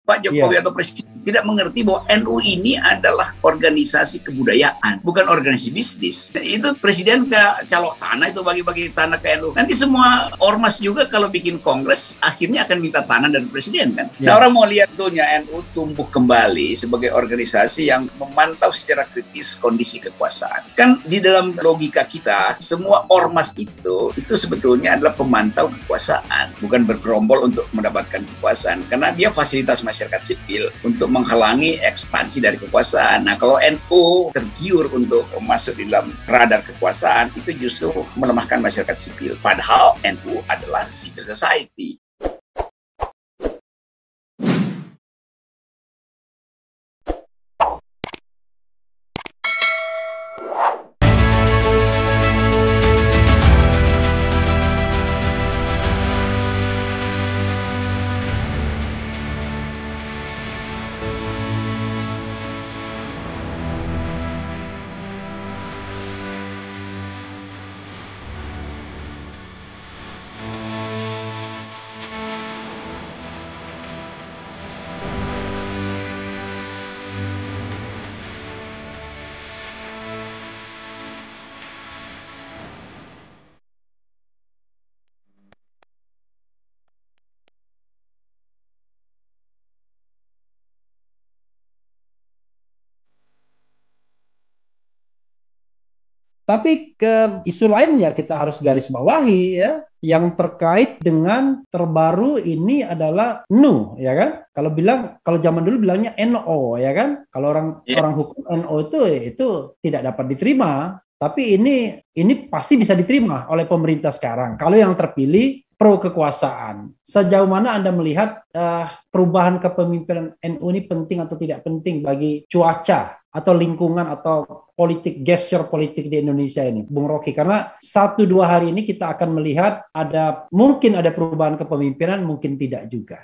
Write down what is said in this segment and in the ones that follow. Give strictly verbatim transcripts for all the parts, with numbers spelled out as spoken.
Pak Jokowi yeah. atau Presiden tidak mengerti bahwa N U ini adalah organisasi kebudayaan, bukan organisasi bisnis. Itu Presiden ke calok tanah, itu bagi-bagi tanah ke N U. Nanti semua ormas juga kalau bikin kongres, akhirnya akan minta tanah dari Presiden kan. Yeah. Nah, orang mau lihat tuhnya N U tumbuh kembali sebagai organisasi yang memantau secara kritis kondisi kekuasaan. Kan di dalam logika kita, semua ormas itu, itu sebetulnya adalah pemantau kekuasaan, bukan bergerombol untuk mendapatkan kekuasaan. Karena dia fasilitas masyarakat sipil untuk menghalangi ekspansi dari kekuasaan. Nah, kalau N U tergiur untuk masuk di dalam radar kekuasaan, itu justru melemahkan masyarakat sipil. Padahal N U adalah civil society. Tapi ke isu lainnya kita harus garis bawahi ya, yang terkait dengan terbaru ini adalah N U, ya kan? Kalau bilang, kalau zaman dulu bilangnya N O, ya kan? Kalau orang yeah. orang hukum N O itu itu tidak dapat diterima, tapi ini ini pasti bisa diterima oleh pemerintah sekarang. Kalau yang terpilih pro kekuasaan. Sejauh mana Anda melihat uh, perubahan kepemimpinan N U ini penting atau tidak penting bagi cuaca atau lingkungan atau politik, gesture politik di Indonesia ini, Bung Rocky? Karena satu dua hari ini kita akan melihat ada mungkin ada perubahan kepemimpinan, mungkin tidak juga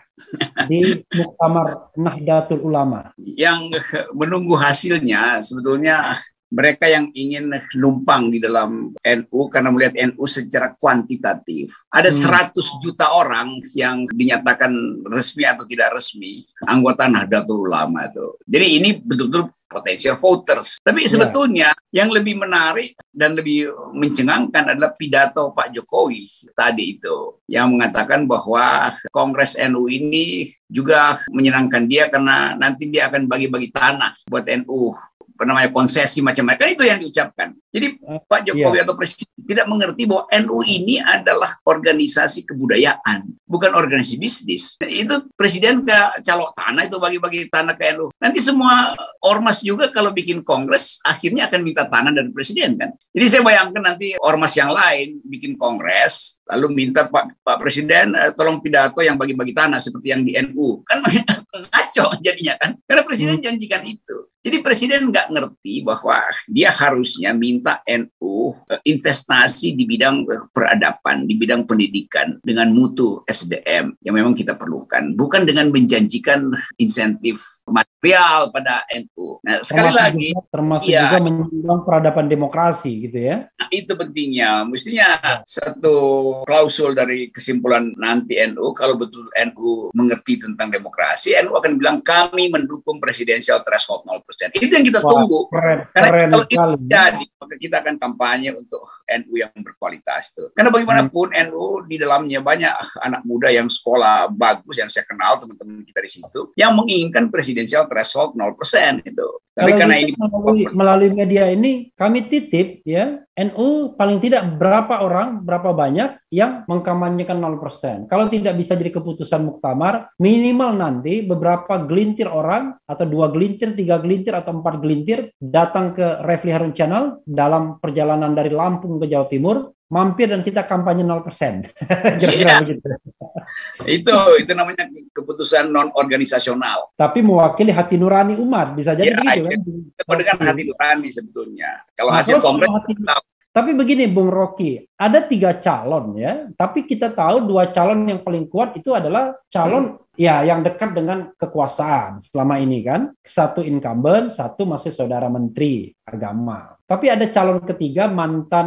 di Muktamar Nahdlatul Ulama. Yang menunggu hasilnya sebetulnya mereka yang ingin numpang di dalam N U karena melihat N U secara kuantitatif. Ada hmm. seratus juta orang yang dinyatakan resmi atau tidak resmi anggota Nahdlatul Ulama itu. Jadi ini betul-betul potensial voters. Tapi sebetulnya yeah. yang lebih menarik dan lebih mencengangkan adalah pidato Pak Jokowi tadi itu, yang mengatakan bahwa Kongres N U ini juga menyenangkan dia karena nanti dia akan bagi-bagi tanah buat N U. Apa namanya, konsesi macam-macam, kan itu yang diucapkan. Jadi Pak Jokowi yeah. atau Presiden tidak mengerti bahwa N U ini adalah organisasi kebudayaan, bukan organisasi bisnis. Itu Presiden ke calok tanah, itu bagi-bagi tanah ke N U. Nanti semua ormas juga kalau bikin kongres, akhirnya akan minta tanah dari Presiden kan. Jadi saya bayangkan nanti ormas yang lain bikin kongres, lalu minta Pak, Pak Presiden eh, tolong pidato yang bagi-bagi tanah seperti yang di N U. Kan ngaco jadinya kan, karena Presiden hmm. janjikan itu. Jadi Presiden nggak ngerti bahwa dia harusnya minta N U investasi di bidang peradaban, di bidang pendidikan dengan mutu S D M yang memang kita perlukan, bukan dengan menjanjikan insentif material pada N U. Nah, sekali termasuk lagi, juga, termasuk ya, juga menyumbang peradaban demokrasi gitu ya. Nah, itu pentingnya. Mestinya ya. Satu klausul dari kesimpulan nanti N U, kalau betul N U mengerti tentang demokrasi, N U akan bilang kami mendukung presidensial threshold nol persen. Itu yang kita Wah, tunggu. Keren, Karena keren kalau itu sekali. jadi, maka kita akan kampanye untuk N U yang berkualitas tuh. Karena bagaimanapun hmm. N U di dalamnya banyak anak muda yang sekolah bagus, yang saya kenal teman-teman kita di situ, yang menginginkan presidensial threshold nol persen itu. Tapi Kalau karena gitu, ini melalui, melalui media ini kami titip ya, N U paling tidak berapa orang, berapa banyak yang mengkampanyekan nol persen. Kalau tidak bisa jadi keputusan muktamar, minimal nanti beberapa gelintir orang atau dua gelintir, tiga gelintir atau empat gelintir datang ke Refli Harun Channel dalam perjalanan dari Lampung ke Jawa Timur, mampir dan kita kampanye nol persen. Kira-kira iya. begitu. Itu itu namanya keputusan non organisasional. Tapi mewakili hati nurani umat, bisa jadi ya, begitu kan? Itu dengan hati nurani sebetulnya. Kalau nah, hasil kongres hati... Tapi begini Bung Rocky, ada tiga calon ya, tapi kita tahu dua calon yang paling kuat itu adalah calon hmm. ya yang dekat dengan kekuasaan selama ini kan. Satu incumbent, satu masih saudara menteri agama. Tapi ada calon ketiga mantan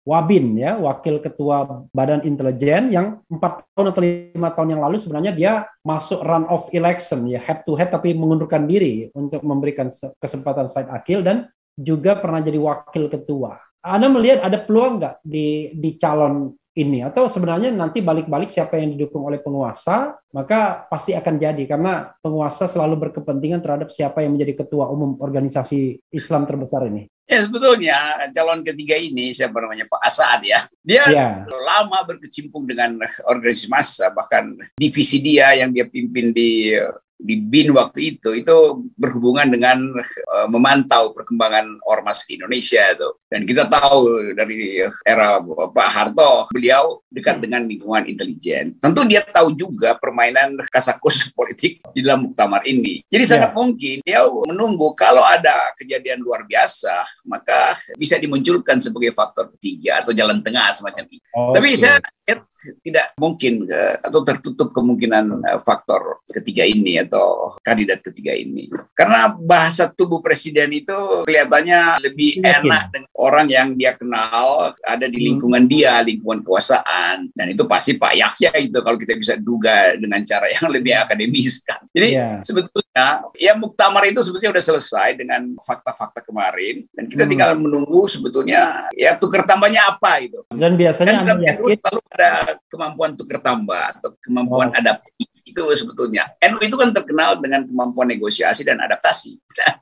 Wabin ya, wakil ketua Badan Intelijen yang empat tahun atau lima tahun yang lalu sebenarnya dia masuk run off election ya, head to head tapi mengundurkan diri untuk memberikan kesempatan Said Akil dan juga pernah jadi wakil ketua. Anda melihat ada peluang nggak di di calon ini, atau sebenarnya nanti balik-balik siapa yang didukung oleh penguasa maka pasti akan jadi, karena penguasa selalu berkepentingan terhadap siapa yang menjadi ketua umum organisasi Islam terbesar ini. Ya sebetulnya calon ketiga ini siapa namanya Pak Asad ya, dia ya. lama berkecimpung dengan organisasi massa, bahkan divisi dia yang dia pimpin di di B I N waktu itu itu berhubungan dengan uh, memantau perkembangan ormas di Indonesia itu. Dan kita tahu dari era Pak Harto beliau dekat dengan lingkungan intelijen. Tentu dia tahu juga permainan kasakus politik di dalam muktamar ini. Jadi yeah. sangat mungkin dia menunggu kalau ada kejadian luar biasa maka bisa dimunculkan sebagai faktor ketiga atau jalan tengah semacam itu. Okay. Tapi saya tidak mungkin atau tertutup kemungkinan faktor ketiga ini atau kandidat ketiga ini, karena bahasa tubuh presiden itu kelihatannya lebih Yakin. enak dengan orang yang dia kenal, ada di lingkungan dia, lingkungan kekuasaan, dan itu pasti Pak Yahya itu kalau kita bisa duga dengan cara yang lebih akademis kan. Jadi yeah. sebetulnya ya muktamar itu sebetulnya sudah selesai dengan fakta-fakta kemarin, dan kita hmm. tinggal menunggu sebetulnya ya tukar tambahnya apa itu. Dan biasanya kan terus selalu ada kemampuan tukar tambah atau kemampuan oh. adaptif itu sebetulnya. N U itu kan terkenal dengan kemampuan negosiasi dan adaptasi.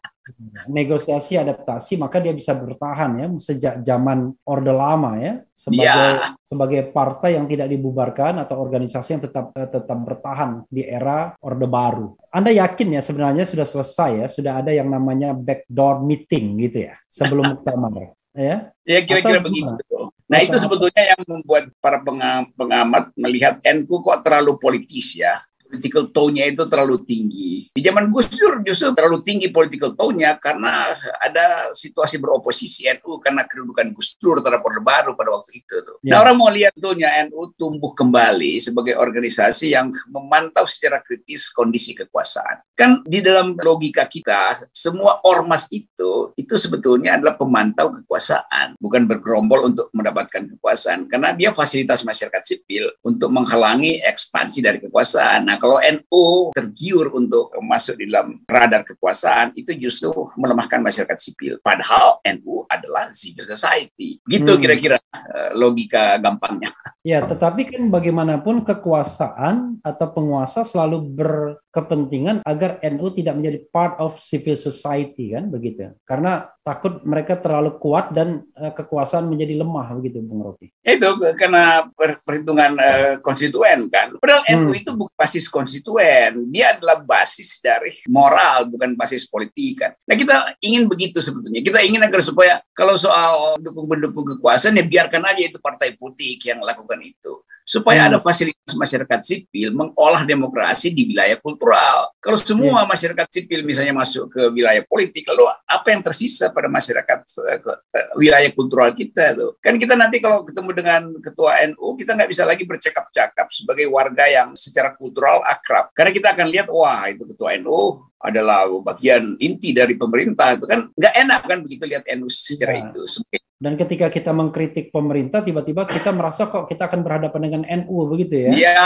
Negosiasi adaptasi, maka dia bisa bertahan ya sejak zaman Orde Lama ya, sebagai ya. sebagai partai yang tidak dibubarkan atau organisasi yang tetap tetap bertahan di era Orde Baru. Anda yakin ya sebenarnya sudah selesai ya, sudah ada yang namanya backdoor meeting gitu ya sebelum muktamar ya? Ya kira-kira begitu. Nah itu sebetulnya yang membuat para pengamat melihat N U kok terlalu politis ya. Political tone-nya itu terlalu tinggi. Di zaman Gus Dur justru terlalu tinggi political tone-nya karena ada situasi beroposisi N U karena kedudukan Gus Dur terhadap Orde Baru pada waktu itu. Tuh. Ya. Nah orang mau lihat tuhnya N U tumbuh kembali sebagai organisasi yang memantau secara kritis kondisi kekuasaan. Kan di dalam logika kita semua ormas itu itu sebetulnya adalah pemantau kekuasaan, bukan bergerombol untuk mendapatkan kekuasaan, karena dia fasilitas masyarakat sipil untuk menghalangi ekspansi dari kekuasaan. Nah kalau N U tergiur untuk masuk di dalam radar kekuasaan, itu justru melemahkan masyarakat sipil. Padahal N U adalah civil society. Gitu hmm. kira-kira uh, logika gampangnya. Ya, tetapi kan bagaimanapun kekuasaan atau penguasa selalu berkepentingan agar N U tidak menjadi part of civil society kan, begitu. Karena takut mereka terlalu kuat dan uh, kekuasaan menjadi lemah, begitu Bung Rocky. Itu karena perhitungan uh, konstituen kan. Padahal hmm. N U itu bukan basis konstituen, dia adalah basis dari moral, bukan basis politik kan. Nah kita ingin begitu sebetulnya. Kita ingin agar supaya kalau soal dukung-mendukung kekuasaan ya biarkan aja itu partai politik yang lakukan itu. Supaya hmm. ada fasilitas masyarakat sipil mengolah demokrasi di wilayah kultural. Kalau semua yeah. masyarakat sipil misalnya masuk ke wilayah politik, lalu apa yang tersisa pada masyarakat uh, wilayah kultural kita tuh? Kan kita nanti kalau ketemu dengan ketua N U, kita nggak bisa lagi bercakap-cakap sebagai warga yang secara kultural akrab. Karena kita akan lihat, wah itu ketua N U adalah bagian inti dari pemerintah. Itu kan nggak enak kan begitu lihat N U secara yeah. itu. Dan ketika kita mengkritik pemerintah, tiba-tiba kita merasa kok kita akan berhadapan dengan N U begitu ya? Iya.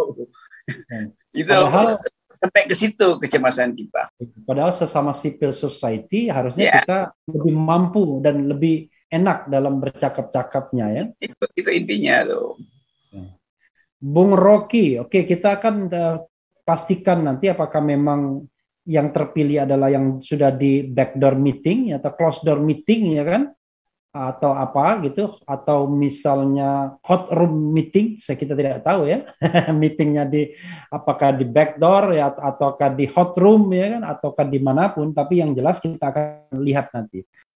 Itu padahal sampai ke situ kecemasan kita. Padahal sesama civil society harusnya yeah. kita lebih mampu dan lebih enak dalam bercakap-cakapnya ya. Itu, itu intinya tuh. Bung Rocky, oke kita akan uh, pastikan nanti apakah memang yang terpilih adalah yang sudah di backdoor meeting atau closed door meeting ya kan? Atau apa gitu, atau misalnya hot room meeting, saya kita tidak tahu ya, meetingnya di apakah di backdoor ya, ataukah di hot room ya kan, ataukah dimanapun, tapi yang jelas kita akan lihat nanti.